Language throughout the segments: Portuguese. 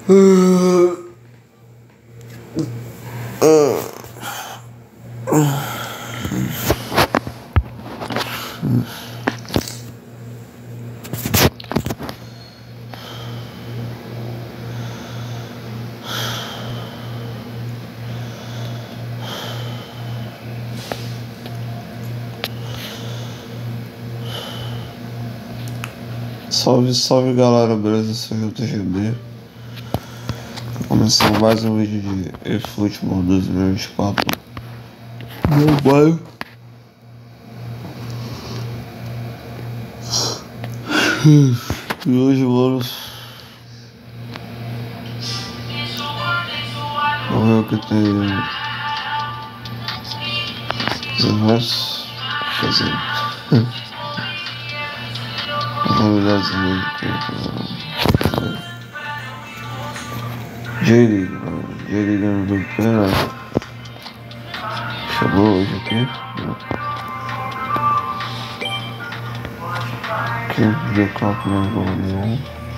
Salve, salve galera, beleza? Sou eu, TGB. Começando mais um vídeo de eFootball 2024 Mobile. E hoje, mano, vamos ver o que tem. Vamos fazer as novidades dele. J-League no VP, né? Chegou hoje aqui. Aqui, The Cup no Volume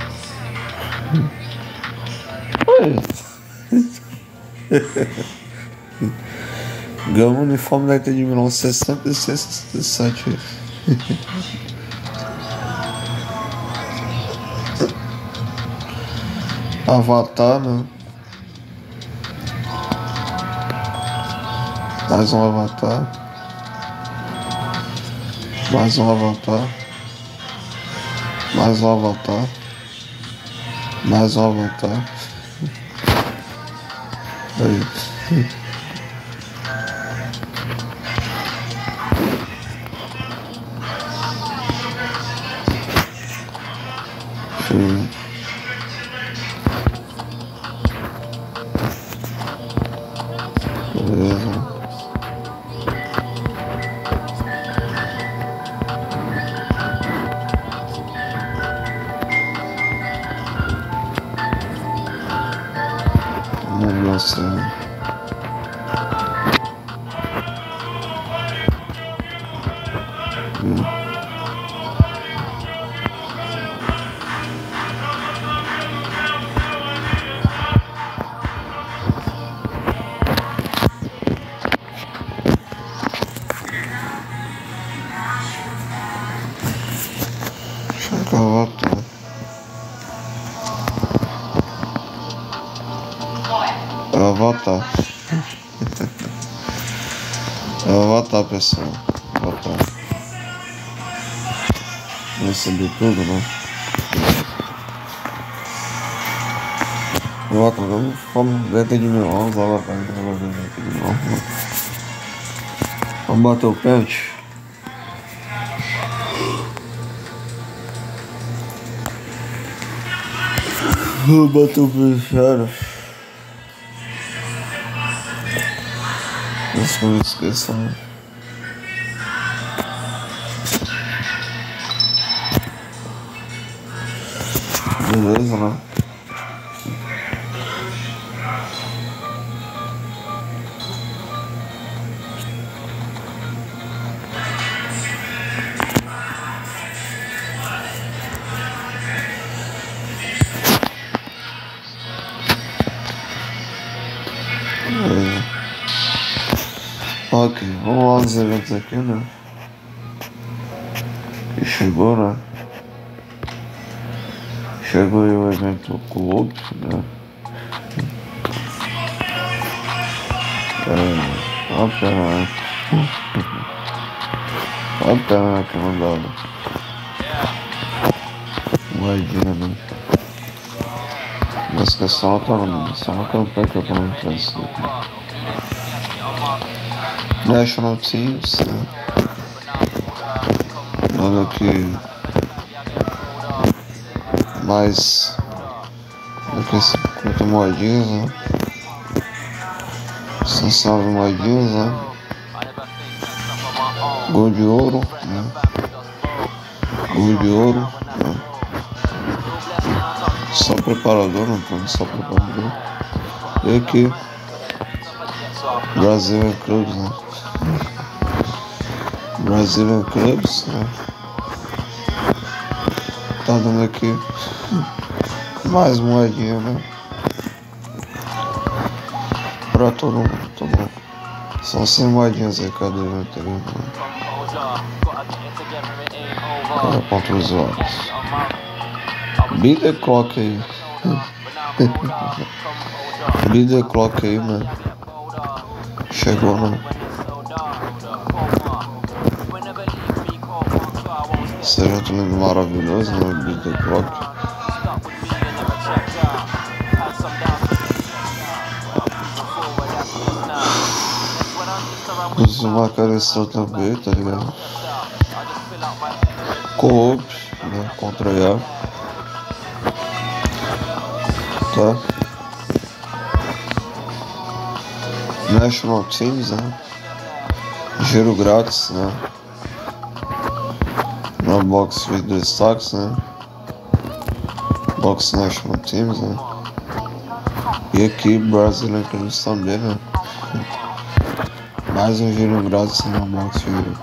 1. Ganhamos o uniforme da Inter de Milão 66, 67. Avatar, né? Mais um avatar. Mais um avatar. Mais um avatar. Mais um avatar. Aí. Beleza. Nossa. Eu vou votar. Eu vou votar, pessoal. Vou votar. Vou receber tudo, né? Eu vou votar. Vamos dentro de mil. Vamos lá, dentro de mil. Vamos bater o pênalti. Vou bater o pênalti, cara. As coisas que são. Beleza, né? Ok, vamos lá nos eventos aqui, né? Que chegou, né? Chegou aí o evento Clube, né? Olha a perna que mandava. Moedinha, né? Mas que é só uma campanha que eu não faço. National Teams, né? Olha aqui. Mais do que 50 moedinhas, né? São 9 moedinhas, né? Gol de ouro, né? Gol de ouro, né? Só preparador, não tô só preparador. E aqui Brazilian Clubs, né? Brazilian Clubs, né? Tá dando aqui mais moedinha, né? Pra todo mundo, tá bom? São 100 moedinhas aí, cadê meu anterior? Cara, contra os usuários. Beat the clock aí. Beat the clock aí, mano. Chegou, né? Seja um lindo maravilhoso, né? Beat the clock. Os marcação também, tá ligado? Co-op, né? Contra IA. Tá? National Teams, né? Giro grátis, né? Na box with destaques, né? Box National Teams, né? E aqui Brazilian Teams também, né? Mais um giro grátis na box with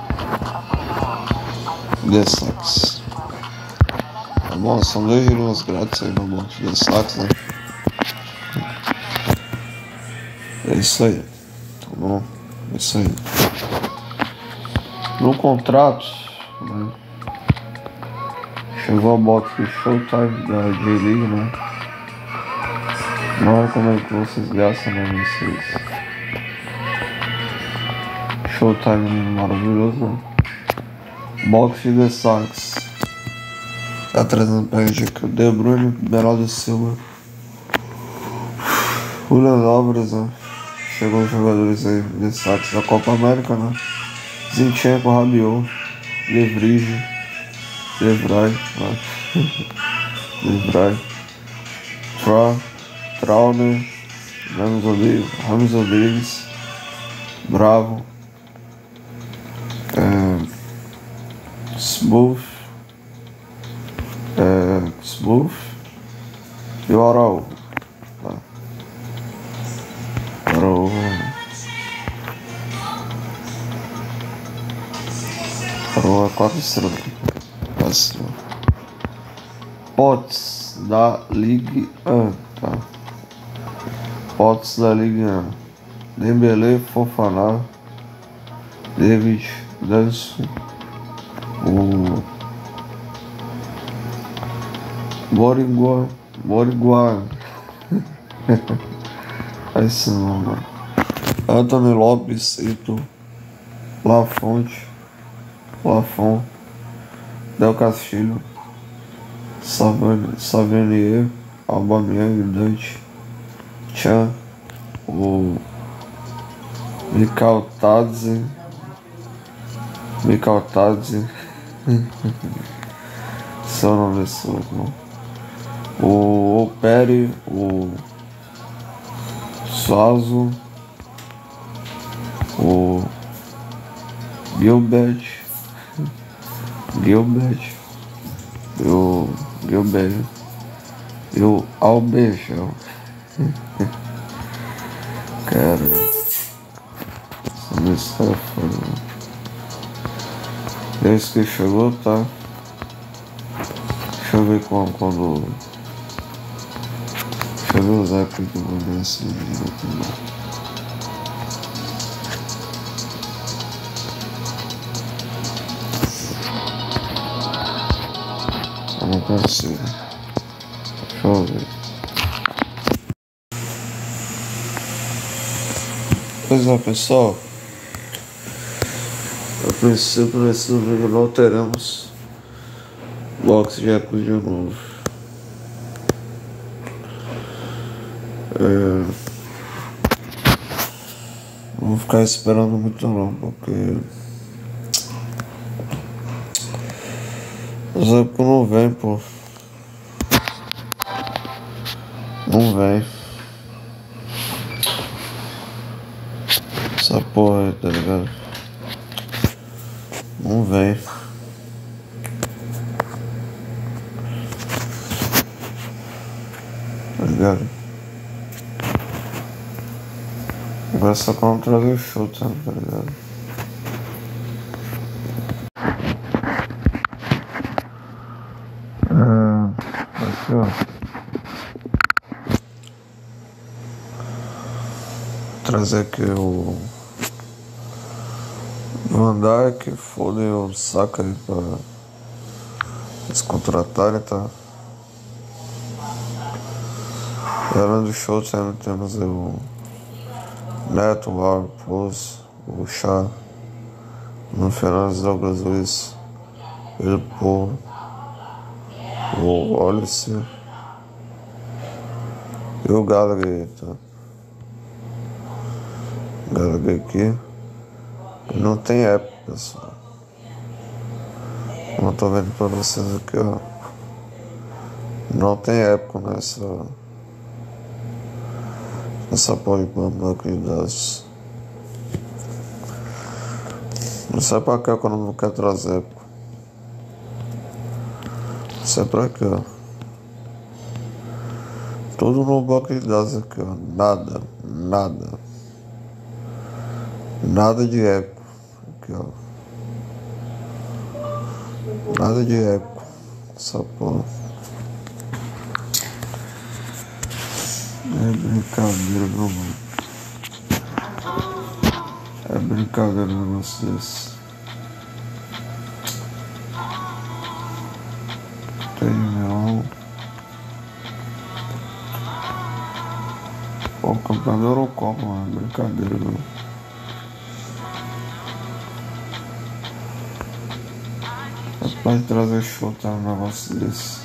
destaques. Tá bom, são 2 giros grátis aí na box with destaques, né? É isso aí, tá bom? É isso aí. No contrato, né? Chegou a box de Showtime da J-League, né? Não recomendo que vocês gastem, né? Vocês. Showtime maravilhoso, né? Box de destaques. Tá trazendo pra gente aqui o De Bruyne, Bernardo Silva, Julian Álvares, né? Chegou os jogadores aí, destaques da Copa América, né? Zinchenko, Rabiot, Levrige, Levray, né? Levray, Trauner, Ramos Rodrigues, Bravo, Smooth e o Araújo. Tá? Araújo é 4 estrelas. Potes da Ligue 1, tá? Potes da Ligue 1. Dembélé, Fofana, David, Danso, o Boriguan. É esse nome, mano. Anthony Lopes, Ito, Lafont, Del Castillo, Savanier, Aubameyang, Dante, Chan, o Mikal Tadze, seu nome desse outro, não? O Operi, o Suazo, o Gilbert, e o Albechel. Cara, essa lista é foda. Esse que chegou, tá? Deixa eu ver quando. Deixa eu ver os apps que eu vou ver esse vídeo também. Eu não consigo. Deixa eu ver. Pois é, pessoal. A princípio, nesse vídeo não teremos box de Apple de novo. Não vou ficar esperando muito não, porque os Apple não vem, pô. Não vem. Essa porra aí, tá ligado? Não vem. Tá ligado? Agora só quando trazer o show, tá ligado? Aqui, ó. trazer aqui o mandar que foda o saco aí pra eles contratarem, tá? E além do show também temos aí o Neto, o Lar, o Chá, no Fernandes, Douglas Luiz, Pedro Porro, o Wallace e o Gallagher, tá? Gallagher aqui. Não tem época, pessoal. Como eu tô vendo pra vocês aqui, ó. Não tem época nessa banco de dados. Não sei pra que quando não quer trazer época. Não sei pra quê, ó. Tudo no banco de dados aqui, ó. Nada de época. Aqui, ó. Nada de época. Essa porra. É brincadeira, meu mano. É brincadeira um negócio desse. Tem não. Pô, campeão da Eurocopa, mano. É brincadeira, meu. Pode trazer show, tá? Um negócio desse.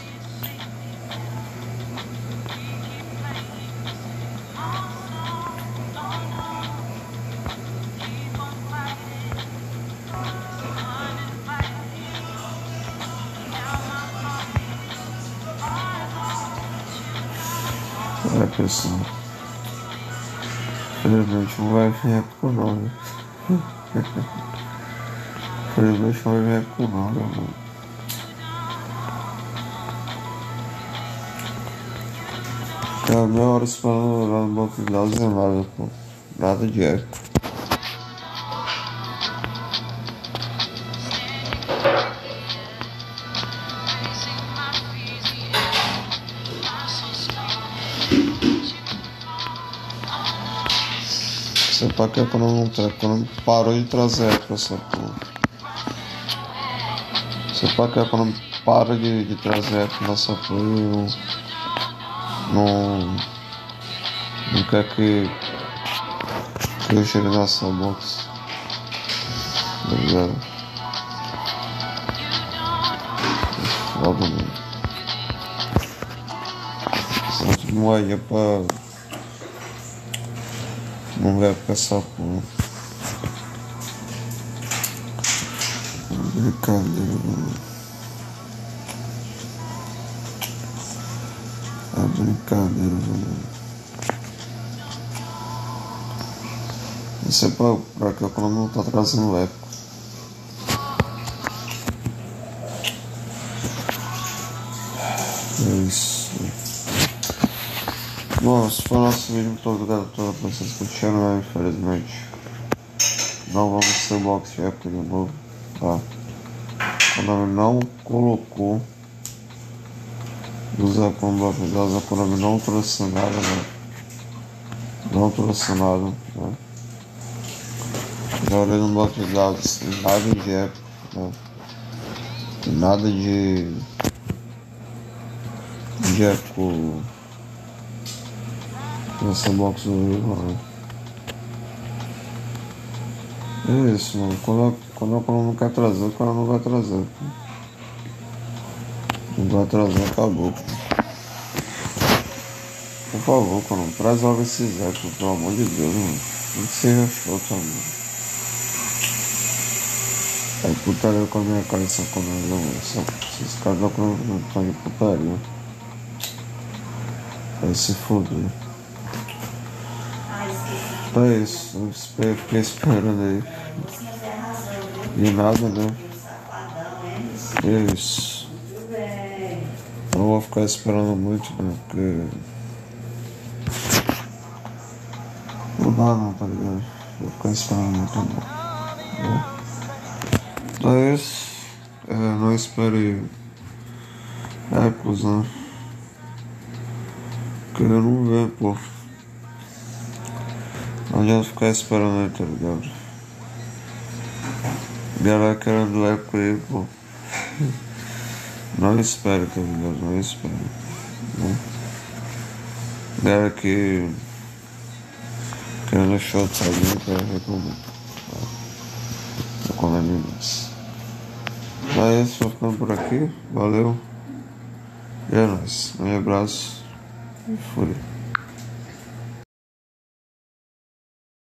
É, pessoal. Infelizmente não vai vir época não, né? Infelizmente não vai vir época não, né, mano? Cara, meia hora esperando lá no banco de dados é nada, pô. Nada de eco. Você pra que quando não tá, quando parou de trazer eco essa porra. Você pra que quando para de trazer eco nessa porra, não quer que eu chegue nessa box. Tá ligado? Foda, mano. Só de moedinha pra não vai ficar essa porra. Brincadeira, mano. É brincadeira, mano. Isso é pra que eu não tá trazendo eco. É isso. Bom, esse foi o nosso vídeo. Muito obrigado a todos vocês que curtiram, né? Infelizmente não vamos ter box de eco de novo, tá? O Konami não colocou usar como bloco de dados. A Konami não trouxe nada, né? Não trouxe nada, né? Já olhei no bloco de dados, tem nada de época, né? Tem nada de época nessa box do Rio, mano. É isso, mano. Quando não quer trazer, o cara não vai trazer. Não vai trazer, acabou. Por favor, quando traz logo esses ecos, pelo amor de Deus, mano. Não seja show, tá, mano. É putaria com a minha cara essa comida, mano. Esses caras não estão de putaria. Vai se foder. Então é isso. Eu fiquei esperando aí. E nada, né? É isso. Não vou ficar esperando muito, né? Porque não dá não, tá ligado? Vou ficar esperando muito não. Então é isso. Não espere épocas, né? Porque eu não vejo, pô. Não adianta ficar esperando ele, tá ligado? Galera querendo eco com ele, pô. Não espere, tá ligado? Não espere. Né? Galera que querendo deixar o salinho pra recomendar. Recomendo demais. Mas é isso, vou ficando por aqui. Valeu. E é nóis. Um abraço. E fui.